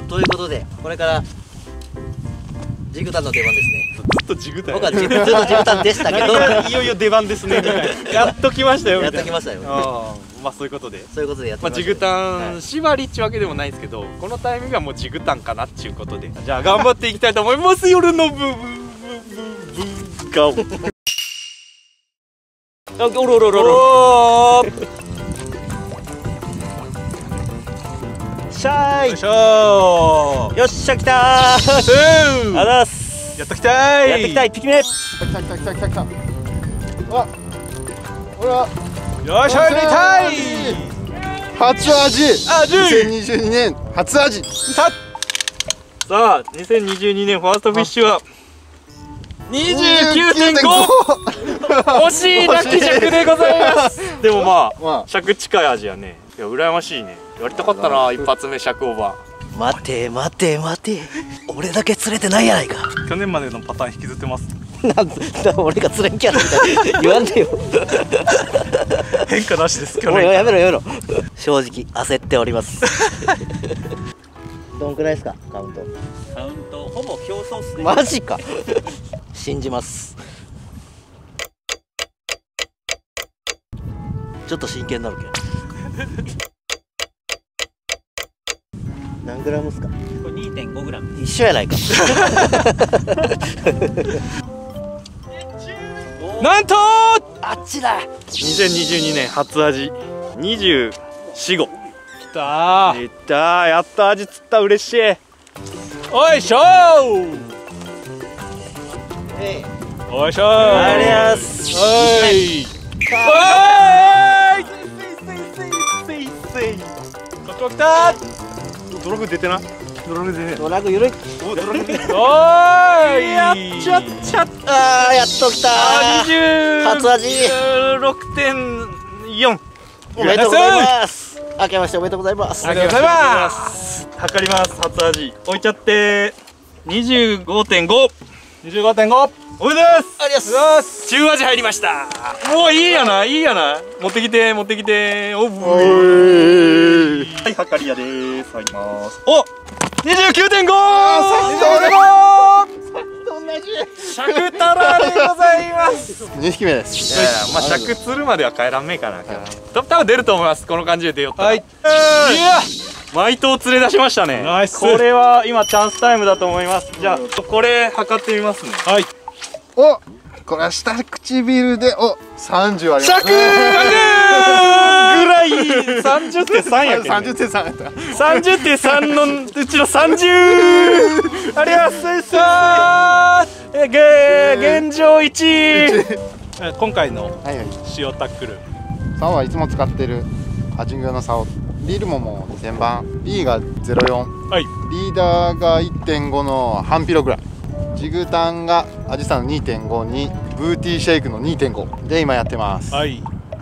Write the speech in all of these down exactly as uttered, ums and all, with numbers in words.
ということでこれからジグタンの出番ですね。 ずっとジグタン。 僕はずっとジグタンでしたけどいよいよ出番ですねみたいな。やっときましたよみたいな。 やっときましたよ。 ああ、まあそういうことで。 そういうことでやってまあました。 ジグタン縛りっちゅうわけでもないんですけど、このタイミングはもうジグタンかなっちゅうことで、じゃあ頑張っていきたいと思います。夜のブーブーブーブーガオ。 あ、おろろろろ。シャーイ。 よいしょー。 よっしゃ来たー。あざーす。 やっときたい。 やってきたい。一匹目。 来た来た来た来た来た。あ、ほら。 よいしょ、入れたい。 初味。 味。 にせんにじゅうにねん初味。 さあ、にせんにじゅうにねんファーストフィッシュはにじゅうきゅうてんご。惜しい泣き尺でございます。でもまあ尺近い味やね。いや羨ましいね。やりたかったな、一発目尺オーバー。待て待て待て、俺だけ釣れてないやないか。 去年までのパターン引きずってます。 なんだ俺が釣れんキャラみたいな言わんでよ。 変化なしです。去もう年やめろやめろ。正直焦っております。どんくらいですかカウント。 カウントほぼ表層っすね。 マジか。信じます。ちょっと真剣になるけど。何グラムですか。 これ にてんごグラム。 一緒やないか。 なんとあっちだ。 にせんにじゅうにねん初味にじゅうよんご。きたー。いったー。やっと味釣った。嬉しい。おいしょー。 ええ、 おいしょー。 ありゃーす。 おい。おい。せいせい。こっちも来たー。ドラグ出てない。ドラグ出てない。 ドラグ緩い。 お、ドラグ出てない。おーい。やっちゃっちゃった。 あーやっときたー。 にじゅう初味ろくてんよん。 おめでとうございます。明けましておめでとうございます。 ありがとうございます。測ります。初味置いちゃってにじゅうごてんご。にじゅうごてんご。おめでとうございます。 ありがとうございます。 中味入りました。もういいやないいやな。持ってきて持ってきて。おう。はい、測りやです。入ります。お、にじゅうきゅうてんご。尺足らでございます。 にひきめです。 いやいや、まあ尺釣るまでは帰らんめえかな。多分出ると思います。この感じで出よったら。はい。いや、毎頭連れ出しましたね。ナイス。これは今チャンスタイムだと思います。じゃあこれ測ってみますね。はい。 お、これは下唇でおさんじゅうあります。 尺ぐらいさんじゅってんさんやけど。 さんじゅってんさんやった。 さんじゅってんさんのうちのさんじゅう。ありがとうございます。げ現状いちい。今回の塩タックル。 竿はいつも使ってるアジングの竿。リールももう全番。B がゼロよん。はい。リーダーが いってんご の半ピロぐらい。ジグタンがアジサの にてんご にブーティーシェイクの にてんご で今やってます。はい。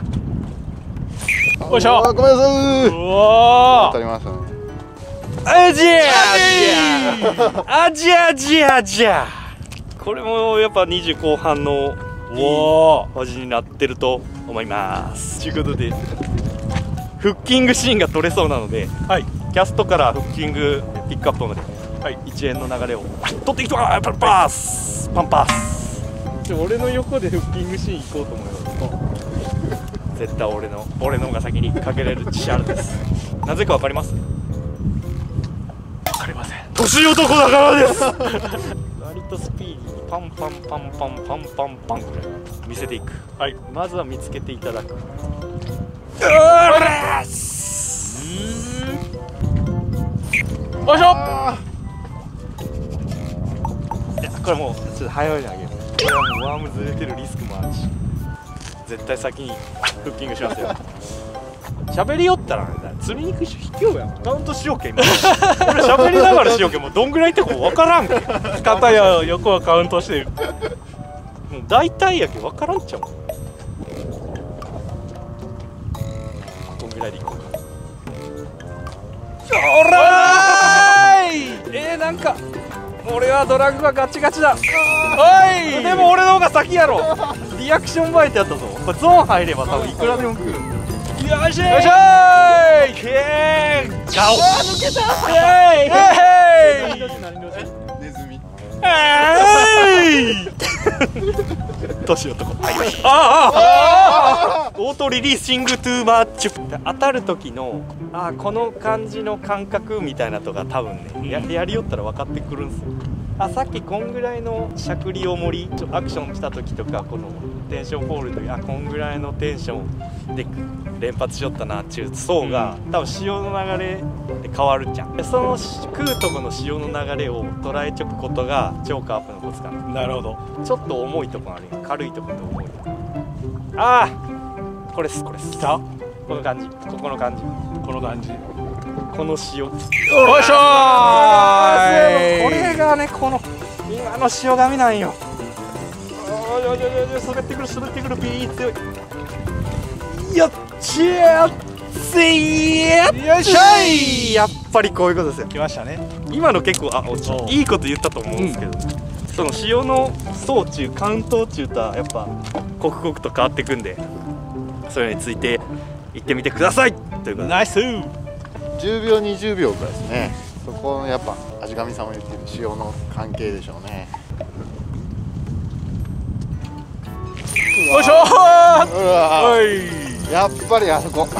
よいしょ。ごめんなさい。うわー。当たりましたね。 アジアアジアアジアアジア。これもやっぱにじゅう後半のいい味になってると思います。ということでフッキングシーンが撮れそうなので、はい、キャストからフッキングピックアップまで、はい、一連の流れを撮っていきたい。パンパスパンパス。俺の横でフッキングシーン行こうと思います。絶対俺の俺の方が先にかけれる自信あるんです。なぜかわかります？わかりません。年男だからです。割とスピーディーにパンパンパンパンパンパンパンくらい見せていく。はい、まずは見つけていただく。うーす。よいしょ。いや、これもうちょっと早いにあげる。これはもうワームずれてるリスクもあるし、絶対先にフッキングしますよ。喋りよったら釣りにくいし引きようやん。カウントしようけ今。俺喋りながらしようけもうどんぐらいってこ分からんけ。片や横はカウントしてる。もう大体やけ分からんっちゃう。こんぐらいでいこうか。おらーい。えー、なんか俺はドラッグがガチガチだ。おいでも俺の方が先やろ。リアクションバイトやったぞ。これゾーン入れば多分いくらでも来る。よいしょーい。よいしょーい。けーガオ。抜けた。えーネズミ。 年男。ああオートリリーシングトゥーマッチ。当たる時のあこの感じの感覚みたいなとか多分ね や, やりよったら分かってくるんですよ。あさっきこんぐらいのしゃくりを盛りアクションした時とかこのテンションフォールの時あこんぐらいのテンションで連発しよったなっちゅう層が多分潮の流れで変わるじゃん。でその食うとこの潮の流れを捉えちょくことがチョークアップのコツかな。 なるほど。 ちょっと重いとこあるよ。軽いとこと重いとこ。ああこれっすこれっす。 来た。 この感じここの感じこの感じ。 この潮。よいしょー。 これがねこの今の潮神なんよ。おいおいおいおい滑ってくる滑ってくるピー強い。よっちゃせいやよいしょい。やっぱりこういうことですよ。 来ましたね。 今の結構あおちいいこと言ったと思うんですけど、うん、その潮の総中関東中とはやっぱ刻々と変わっていくんでそれについて行ってみてくださいということでナイス。 じゅうびょうにじゅうびょうぐらいですね。そこのやっぱ味神さんも言ってる潮の関係でしょうね。 よいしょー。 うわおいやっぱりあそこ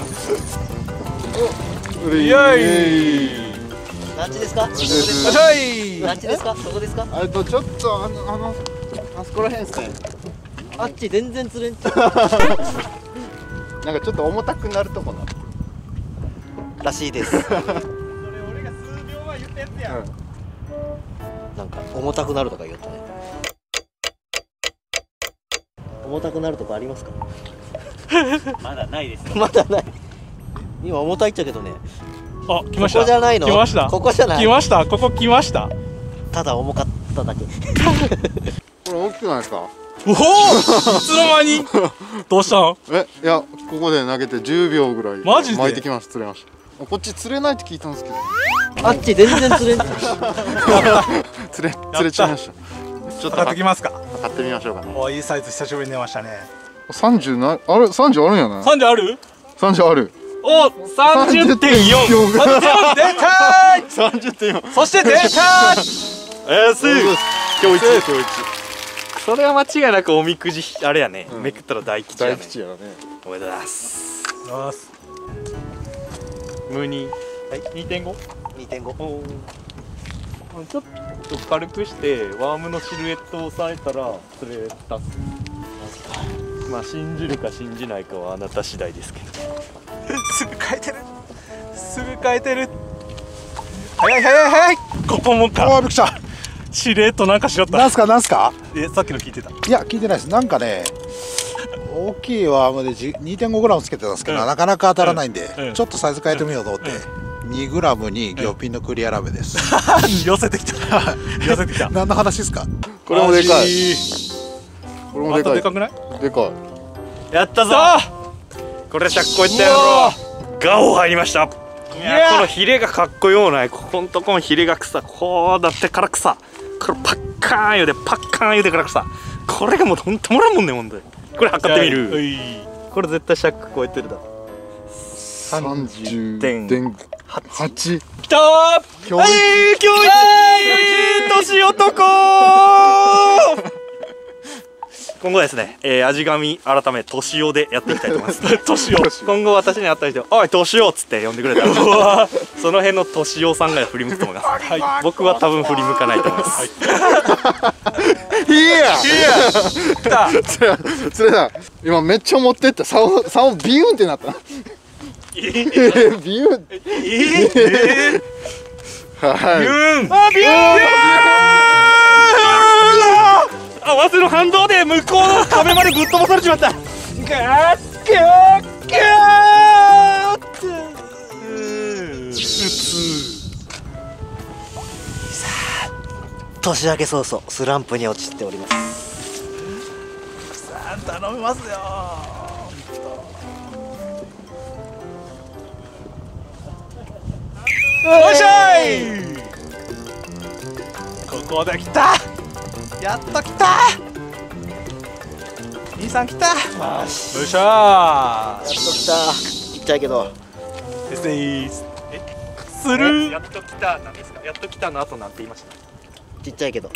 イエイ。 何時ですか？ よいしょい。 何時ですか？どこですか？ あれとちょっとあのあのあそこらへんですね。 あっち全然釣れんちゃなんかちょっと重たくなるとこなうらしいです。 それ俺が数秒は言ったやつや。 なんか重たくなるとか言うとね。重たくなるとこありますか？ まだないですよ。 まだない。今重たいっちゃけどね。 あ、来ました。 ここじゃないの？ 来ました。 ここじゃない。 来ました。ここ来ました。 ただ重かっただけ。 これ大きくないですか？ おお。いつの間に。どうしたん？ えいやここで投げてじゅうびょうぐらいマジで巻いてきました。釣れました。こっち釣れないって聞いたんですけどあっち全然釣れん。 釣れ釣れちゃいました。ちょっと測ってきますか。 測ってみましょうかね。 おいいサイズ久しぶりに出ましたね。 さんじゅうなあれさんじゅうあるんやな。 三十ある？ さんじゅうある。 おさんじゅってんよん。 出たー。 さんじゅってんよん。 そして出たー。 えーす今日一今日一それは間違いなくおみくじあれやね、 うんめくったら大吉やね。 大吉やね。 おめでとうございます。 よし。 ムーニーはい にてんご。 にてんご。 おーちょっと軽くしてワームのシルエットを押さえたら釣れたっす。まあ信じるか信じないかはあなた次第ですけど。 すぐ変えてる。すぐ変えてる。早い早い早い。ここもか。 あ、びっくりした。 しれっとなんかしよったなんすかなんすか。 え、さっきの聞いてた。 いや聞いてないです。なんかね、大きいワームで にてんごグラムつけてたんですけど、 うんなかなか当たらないんで、 うんちょっとサイズ変えてみようと思って、にグラムに魚ピンのクリアラメです。 寄せてきた。寄せてきた。 何の話ですか。 これもでかい。 い。 これもまでかい。 たでかくない？ でかい。 やったぞさあ。 これしゃっこいったやろ。ガオ入りました。いやこのヒレがかっこようない。ここんとこのヒレが草こうだってから草これパッカーン言うてパッカーン言うてから草これがもうほんともらんもんねほんとに。これ測ってみる。これ絶対シャック超えてるだろ。 さんじゅってんはち。 きたー。 今日えー、今日一年男今後ですね、えー、味神改めとしおでやっていきたいと思いますとしお。 今後私に会った人「おいとしお」っつって呼んでくれたらその辺のとしおさんが振り向くと思います、 はい。 僕は多分振り向かないと思います、 はいいや来た。 釣れた釣れた。今めっちゃ持ってった。竿竿ビューンってなった。ビューン。 ええ。 はい。 ビューン。 あビューン合わせの反動で向こうの壁までぶっ飛ばされちまった。ガーッガーッガーッ年明け早々スランプに陥っております。 さあ頼みますよ。よいしょい。ここで来た。やっと来た。兄さん来た。よいしょー。 やっと来た。ちっちゃいけど。 ですねーす。え、すする。 やっと来たなんですか。やっと来たの後なんて言いました。 ちっちゃいけど。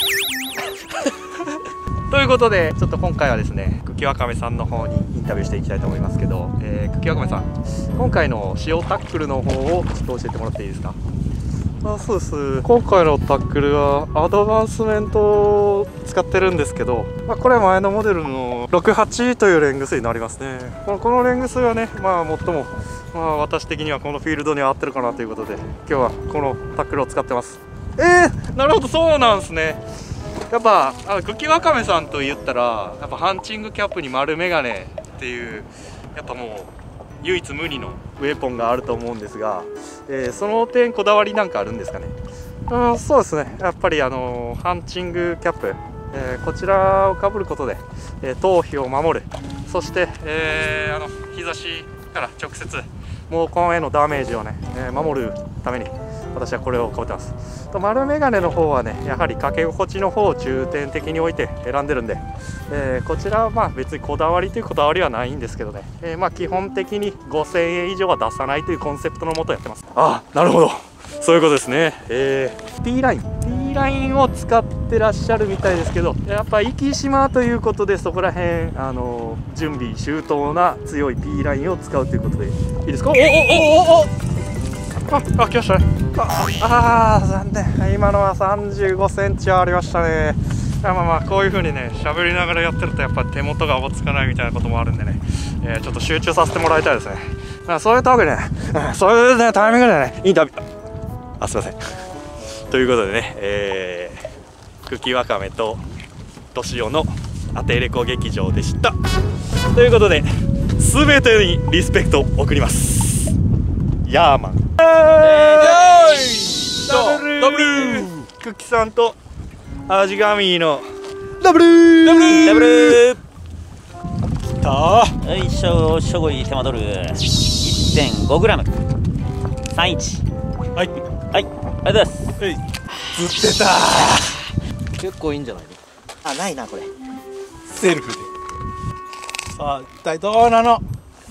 ということでちょっと今回はですね茎わかめさんの方にインタビューしていきたいと思いますけど、えー、茎わかめさん今回の塩タックルの方をちょっと教えてもらっていいですか。あ、そうです。今回のタックルはアドバンスメントを使ってるんですけど、まあ、これは前のモデルのろくはちというレングスになりますね。このこのレングスがね、まあ最も、まあ、私的にはこのフィールドに合ってるかなということで今日はこのタックルを使ってます。えー、なるほど、そうなんですね。やっぱ茎わかめさんと言ったらやっぱハンチングキャップに丸眼鏡っていうやっぱもう唯一無二のウェポンがあると思うんですが、えー、その点こだわりなんかあるんですかね。うん、そうですね。やっぱりあのハンチングキャップ、えー、こちらをかぶることで、えー、頭皮を守る、そして、えー、あの日差しから直接毛根へのダメージをね、えー、守るために私はこれをかぶってます。丸眼鏡の方はねやはりかけ心地の方を重点的に置いて選んでるんで、えー、こちらはまあ別にこだわりというこだわりはないんですけどね、えー、まあ基本的にごせんえん以上は出さないというコンセプトのもとやってます。あ、なるほど、そういうことですね。えー、P ライン P ラインを使ってらっしゃるみたいですけど、やっぱ生島ということでそこら辺あの準備周到な強い P ラインを使うということでいいですか。おおおおおあ、あ、来ましたね。ああー、残念。今のはさんじゅうごセンチはありましたね。まあまあこういう風にね喋りながらやってるとやっぱ手元がおぼつかないみたいなこともあるんでね、えー、ちょっと集中させてもらいたいですね。まあ、そういったわけでね、そういうねタイミングでねインタビュー、あ、すいません。ということでね、えー、茎わかめととしおのアテレコ劇場でした。ということで全てにリスペクトを送ります。ヤーマン、ダブルダブルクッキさんとアジガミーのダブルダブルダブルきたー。 よいしょ、しょごい手間取る いってんごグラム さんいち。 はいはい、ありがとうございます。 はい、釣ってたー。 結構いいんじゃないの。あ、ないなこれ。 セルフで。さあ一体どうなの。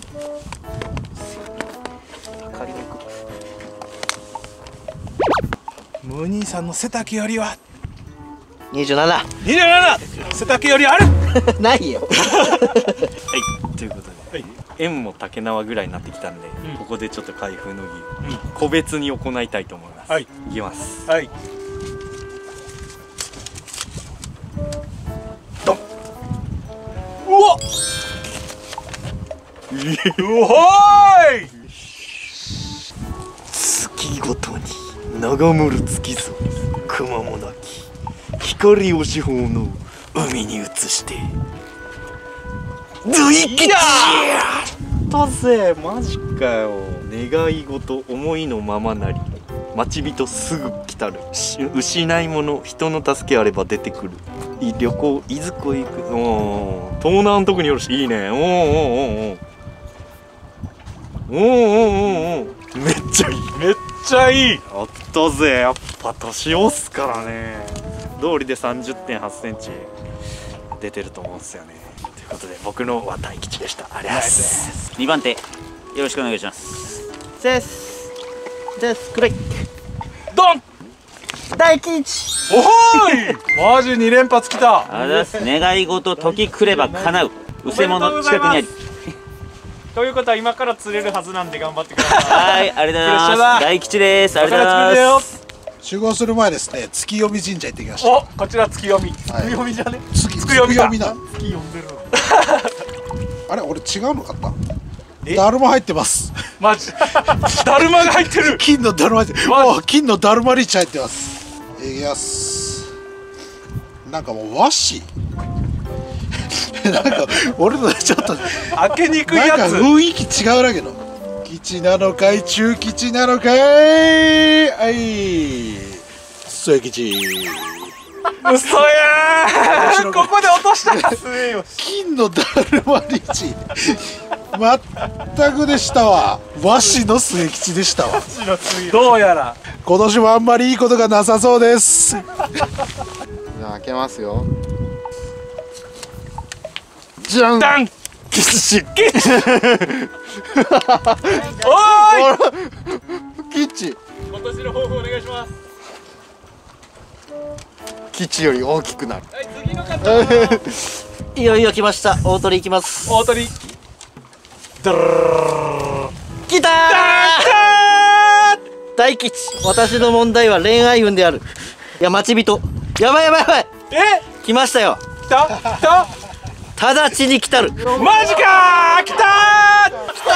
ムーニーさんの背丈よりはにじゅうなな。 にじゅうなな背丈よりあるないよ。 はい、ということで、 はい、 円も竹縄ぐらいになってきたんで、うん、ここでちょっと開封の儀、 うん、 個別に行いたいと思います。はい、いきます。 はい、ドン。うわっうほーい。 月ごとに眺むる月ぞくまもなき光を四方の海に移してズイキチだぜ。マジかよ。願い事思いのままなり待ち人すぐ来たる失い物人の助けあれば出てくる旅行いずこ行くお東南特によろしいいね。おーおーおーおーおーおーおーめっちゃいいめっちゃいい。 やったぜ。やっぱ年押すからね。道理で さんじゅってんはちセンチ出てると思うんですよね。ということで僕のは大吉でした。ありがとうございます。 にばん手よろしくお願いします。 ですですクレイドン大吉。 おほーいマジに連発きた。 ありがとうございます。願い事時来れば叶ううせもの近くにあり。 ということは今から釣れるはずなんで頑張ってください。 はい、ありがとうございます。大吉です。ありがとうございます。 集合する前ですね、月読み神社行ってきました。 お、こちら月読み。月読みじゃね。 月月読みだ。 月読みだ。 月読んでる。 あれ、俺違うの買った。だるま入ってます。 マジ。だるまが入ってる。 金のだるま入ってる。もう金のだるまリーチ入ってます。いきます。なんかもう和紙。なんか俺のちょっと開けにくいやつ。 なんか雰囲気違うだけど。吉なのかい、中吉なのかい。はい。末吉。 嘘やー。ここで落としたかすねよ。 金のだるまリーチ。全くでしたわ。和紙の末吉でしたわ。 どうやら今年もあんまりいいことがなさそうです。じゃあ開けますよ。じゃん。 ダン。キッチキッチ。おーい。 キッチ。 今年の抱負お願いします。 基地より大きくなる。 はい、次の方。 いよいよ来ました。大鳥行きます。 大鳥。 来たー。大吉。私の問題は恋愛運である。いや、待ち人。やばいやばいやばい。 え、 来ましたよ。 来た来た。 直ちに来たる。 マジかー。来たー。来た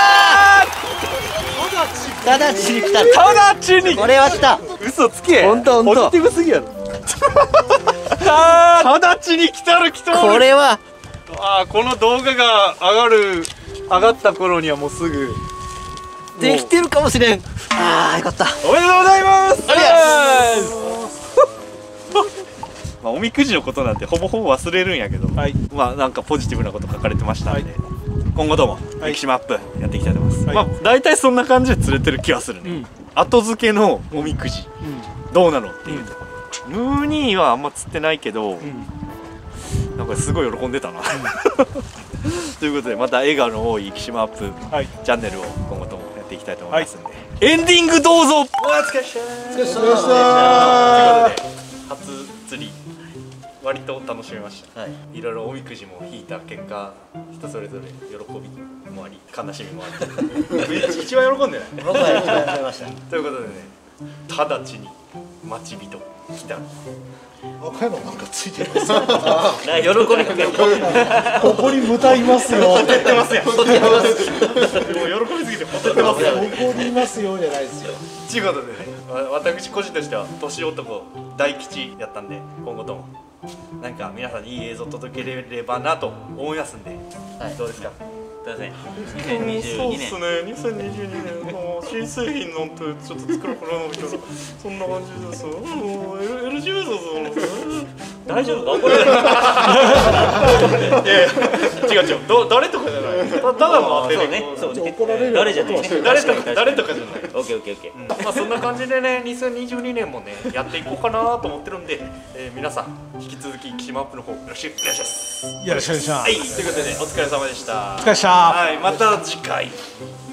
ー。 直ちに来たる。 直ちに。 これは来た。 嘘つけ。 ほんとほんと。 ポジティブすぎやろ。直ちに来たる来たる。 これは。 あー、この動画が上がる上がった頃にはもうすぐできてるかもしれん。ああ、よかった。 おめでとうございます。 ありがとうございます。 まあおみくじのことなんてほぼほぼ忘れるんやけど、はい、まあなんかポジティブなこと書かれてましたんで、はい、今後とも歴史マップやっていきたいと思います。はい、まあ大体そんな感じで釣れてる気はするね。うん、後付けのおみくじ、うん、どうなのっていうところ。ムーニーはあんま釣ってないけど、うん、なんかすごい喜んでたな。ということでまた笑顔の多い岸マップ、はい、チャンネルを今後ともやっていきたいと思いますんで、はい、エンディングどうぞ。お疲れ様でした。ということで初釣り割と楽しめました。はい、いろいろおみくじも引いた結果、人それぞれ喜びもあり悲しみもあり一番喜んでない。 僕は一番喜びました。 ということでね、直ちに待ち人来た。 赤いのなんかついてます。 喜びがここにむたいますよ。 ほてってますやん。ほてってます。もう喜びすぎてほてってますやん。 ここにいますよじゃないですよ。 ということでね、私個人としては年男大吉やったんで、今後ともなんか皆さんにいい映像届けれればなと思いますんで、はい、どうですか。 そうですね。にせんにじゅうにねん。 そうですね。にせんにじゅうにねんもう新製品なんてちょっと作ろうかなみたいなそんな感じです。もう L 字ユーザーさん大丈夫かこれ。いやいや違う違う。ど誰とかじゃない。たただの当てるね。そうね。 怒られる。 誰じゃないね。 誰とか誰とかじゃない。 オッケーオッケーオッケー。 まあそんな感じでね、にせんにじゅうにねんもねやっていこうかなと思ってるんで、えー、皆さん引き続き岸マップの方よろしくお願いします。 よろしくお願いします。 はい。ということでお疲れ様でした。 お疲れ様でした。 はい。また次回。